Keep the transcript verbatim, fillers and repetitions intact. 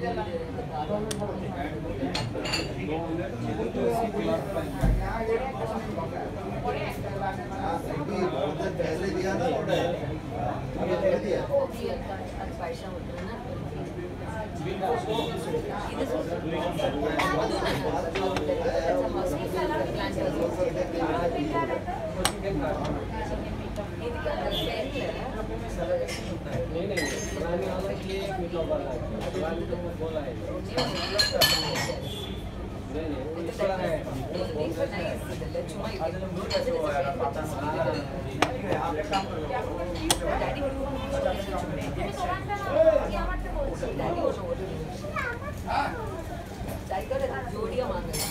पहले दिया ना पैसा होता है ना नहीं नहीं बनाने वाले के लिए मीठा वाला है बनाने तो बोला है नहीं नहीं इस वाला है जोड़ियां मांग